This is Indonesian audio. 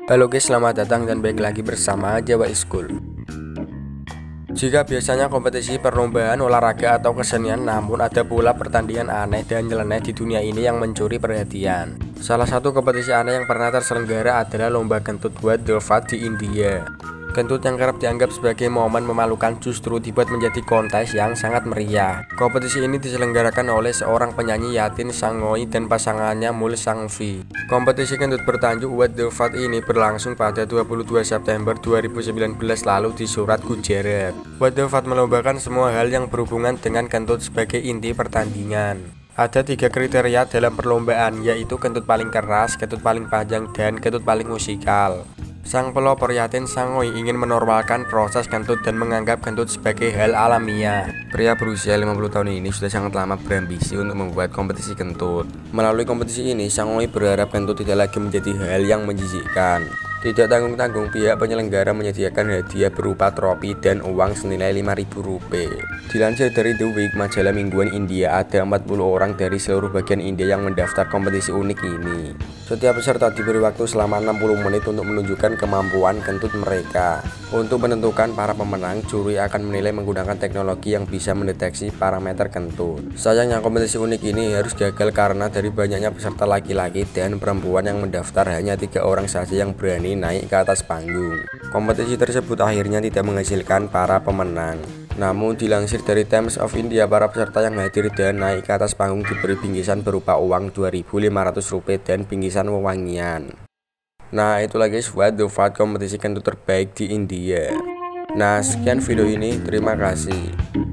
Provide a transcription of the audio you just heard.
Halo guys, selamat datang dan balik lagi bersama Jawa School. Jika biasanya kompetisi perlombaan olahraga atau kesenian, namun ada pula pertandingan aneh dan nyeleneh di dunia ini yang mencuri perhatian. Salah satu kompetisi aneh yang pernah terselenggara adalah lomba kentut What the Fuck di India. Kentut yang kerap dianggap sebagai momen memalukan justru dibuat menjadi kontes yang sangat meriah. Kompetisi ini diselenggarakan oleh seorang penyanyi Yatin Sangoi dan pasangannya Mul Sangvi. Kompetisi kentut bertajuk What the Fuck ini berlangsung pada 22 September 2019 lalu di Surat, Gujarat. What the Fuck melombakan semua hal yang berhubungan dengan kentut sebagai inti pertandingan. Ada 3 kriteria dalam perlombaan, yaitu kentut paling keras, kentut paling panjang, dan kentut paling musikal. Sang pelopor Yatin Sangoi ingin menormalkan proses kentut dan menganggap kentut sebagai hal alamiah. Pria berusia 50 tahun ini sudah sangat lama berambisi untuk membuat kompetisi kentut. Melalui kompetisi ini, Sangoi berharap kentut tidak lagi menjadi hal yang menjijikkan. Tidak tanggung-tanggung, pihak penyelenggara menyediakan hadiah berupa trofi dan uang senilai Rp5.000. Dilansir dari The Week, majalah mingguan India, ada 40 orang dari seluruh bagian India yang mendaftar kompetisi unik ini. Setiap peserta diberi waktu selama 60 menit untuk menunjukkan kemampuan kentut mereka. Untuk menentukan para pemenang, juri akan menilai menggunakan teknologi yang bisa mendeteksi parameter kentut. Sayangnya kompetisi unik ini harus gagal karena dari banyaknya peserta laki-laki dan perempuan yang mendaftar, hanya 3 orang saja yang berani naik ke atas panggung. Kompetisi tersebut akhirnya tidak menghasilkan para pemenang. Namun dilansir dari Times of India, para peserta yang hadir dan naik ke atas panggung diberi bingkisan berupa uang Rp2.500 dan bingkisan wewangian. Nah, itulah guys, What the Fuck, kompetisi kentut terbaik di India. Nah, sekian video ini, terima kasih.